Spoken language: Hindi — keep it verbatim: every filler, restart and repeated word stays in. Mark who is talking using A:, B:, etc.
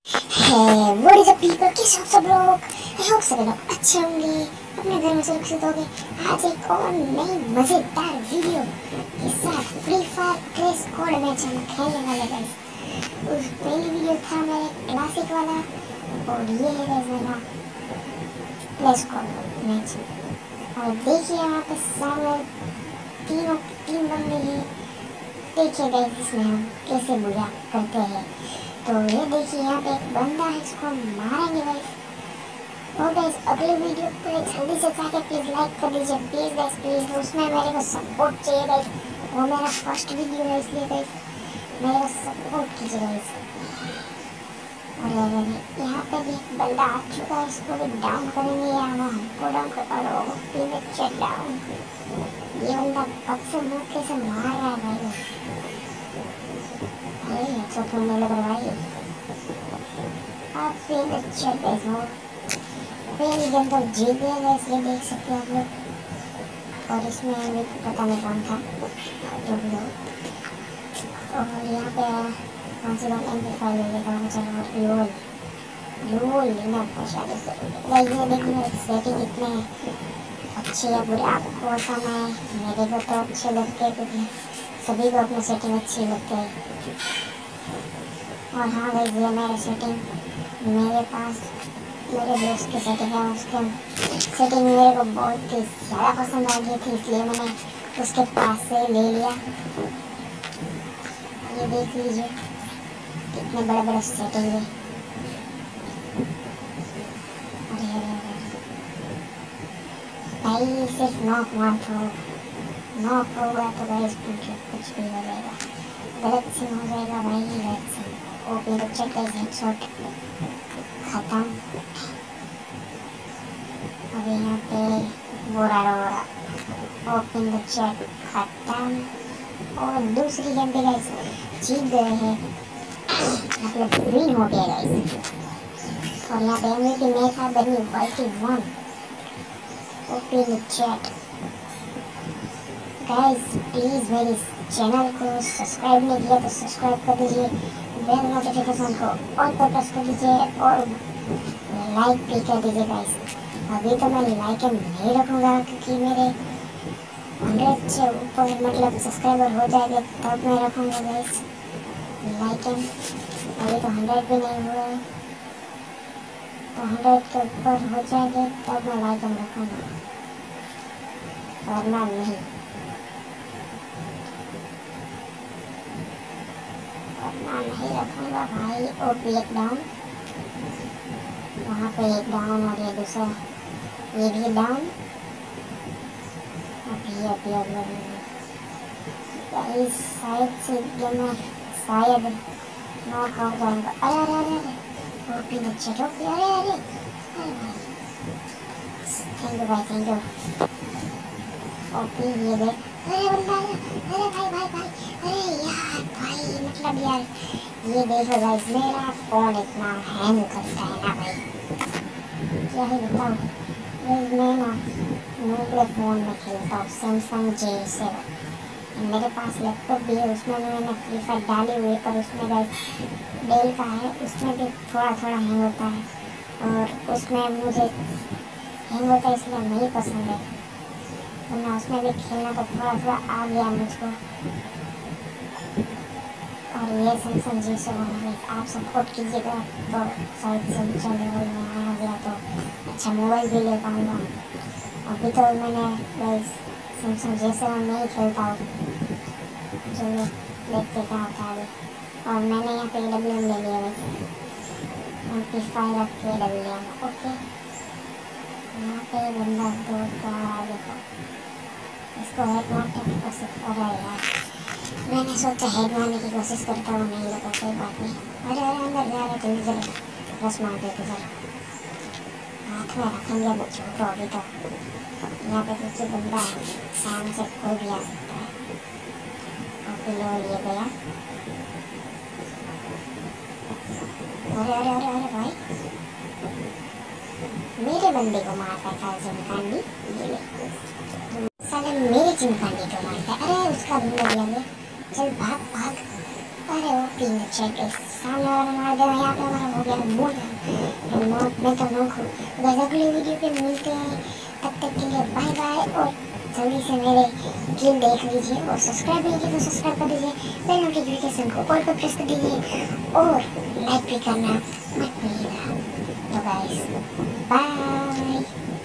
A: है व्हाट इज अप पीपल, कैसे हो सब लोग? आई होप सब लोग अच्छे होंगे, अपने घर में सुरक्षित होंगे। आज एक और नई मजेदार वीडियो के साथ Free Fire Clash Squad match हम खेलने वाले हैं। उस पहली वीडियो था मेरे क्लासिक वाला और ये है गाइस मेरा क्लैश स्क्वाड मैच। और देखिए यहाँ पे सामने तीनों तीन बंदे हैं। देखिए गाइस इसमें हम कैसे बुरा करते हैं। तो ये देखिए यहाँ पे एक बंदा है, इसको मारेंगे गाइस। और गाइस अगली वीडियो पे जल्दी से जाके प्लीज लाइक कर दीजिए प्लीज गाइस प्लीज। उसमें मेरे को सपोर्ट चाहिए गाइस, वो मेरा फर्स्ट वीडियो है इसलिए गाइस मेरे को सपोर्ट कीजिए गाइस। और यहाँ पे भी एक बंदा आ चुका है, इसको भी डाउन करेंगे या हम हमको डाउन कर लो पीने चेक डाउन। ये बंदा कब से मौके से मार रहा है भाई, अच्छा तो नहीं लग रहा है। आप पीने चेक गाइस हो पहली गेम तो जीत गया गाइस, ये देख सकते हैं आप लोग। और इसमें भी पता नहीं कौन था जो भी हो। और यहाँ पे कौन सी बात एम्पलीफाई ले लेता हूँ। चलो लोल लोल लेना शायद से गाइस। ये देखिए सेटिंग कितने अच्छी है बुरी आपको पसंद है, मेरे को तो अच्छे लगते हैं क्योंकि सभी को अपनी सेटिंग अच्छी लगती है। और हाँ गाइस ये मेरा सेटिंग मेरे पास मेरे दोस्त की सेटिंग है, उसके सेटिंग मेरे को बहुत ही ज़्यादा पसंद आ गई थी इसलिए मैंने उसके पास से ले लिया। ये देख लीजिए कितने बड़े बड़े सेटिंग है। अरे अरे भाई सिर्फ नॉक मार्क हो नॉक होगा तो गाइस कुछ भी हो जाएगा, गलत सिम हो जाएगा भाई, गलत सिम। ओपी बच्चे का हेडशॉट खत्म। अब यहाँ पे बोरा रोरा ओपन द चेक खत्म। और दूसरी गेम पे गाइस जीत गए हैं, मतलब विन हो गया गाइस। और यहाँ पे एमवीपी मैं था बनी world one. Open the check guys, please मेरे चैनल को सब्सक्राइब नहीं किया तो सब्सक्राइब कर दीजिए, बेल नोटिफिकेशन को ऑल पर प्रेस कर दीजिए और लाइक भी कर दीजिए गाइस। अभी तो मैं लाइक नहीं रखूँगा क्योंकि मेरे हंड्रेड से ऊपर मतलब सब्सक्राइबर हो जाएंगे तब मैं रखूँगा गाइस लाइक। अभी तो हंड्रेड भी नहीं हुए, तो हंड्रेड के ऊपर हो जाएंगे तब मैं लाइक रखूँगा, वरना नहीं वरना नहीं रखूँगा भाई। ओपी एक डाउन, वहाँ पे एक डाउन और ये दूसरा ये भी डाउन। अभी अभी अभी अभी शायद से गेम में शायद नॉक आउट जाएगा। अरे अरे अरे अरे ओपी बच्चे तो अरे अरे अरे भाई थैंक यू भाई थैंक यू। ओपी ये देख अरे बंदा अरे भाई भाई भाई अरे यार भाई मतलब यार ये देखो गाइस मेरा फ़ोन इतना हैंग करता है ना भाई, क्या ही बताऊँ। मैं ना नोबले फ़ोन में खेलता हूँ, सैमसंग जे सेवन। मेरे पास लैपटॉप भी है, उसमें भी मैंने फ्री फायर डाली हुई है, पर उसमें गाइस डेल का है, उसमें भी थोड़ा थोड़ा हैंग होता है। और उसमें मुझे हैंग होता है इसलिए नहीं पसंद है, वरना उसमें भी खेलना तो थोड़ा थोड़ा आ गया मुझको। और ये सैमसंग जी सेवन है, आप सपोर्ट कीजिएगा तो शायद से चैनल में आ गया तो अच्छा मोबाइल भी ले पाऊँगा। अभी तो मैंने गाइस सैमसंग जी सेवन में ही खेलता हूँ, जो देखते क्या होता है अभी। और मैंने यहाँ पे डब्ल्यू एम ले लिया है, एम पी फाइव रख के डब्ल्यू एम। ओके यहाँ पे बंदा दो का देखो, इसको हेड मारने की कोशिश कर रहा है यार, मैंने सोचा हेड मारने की कोशिश करता हूँ, नहीं लगा कोई बात नहीं। अरे अरे अंदर जा रहे जल्दी जल्दी बस मार देते सर, हाथ में रखेंगे बच्चों तो। अभी तो यहाँ पे पीछे बंदा है, सामने से कोई भी आ सकता है। ओके लो ये गया। अरे अरे अरे अरे भाई मेरे बंदे को मारता है साले चिमकांडी, ये ले साले मेरे चिमकांडी को मारता है। अरे उसका बंदा भी आ गया, चल भाग भाग। अरे वो पीने चेक सामने वाला मार देना, यहाँ पे हमारा हो गया मूड है मौत में तो नोक हो। गाइस अगली वीडियो पे मिलते हैं, तब तक के लिए बाय बाय। और जल्दी से मेरे किल देख लीजिए और सब्सक्राइब नहीं किया तो सब्सक्राइब कर दीजिए, बेल नोटिफिकेशन को ऑल पर प्रेस कर दीजिए और लाइक भी करना मत भूलिएगा। तो गाइस बाय।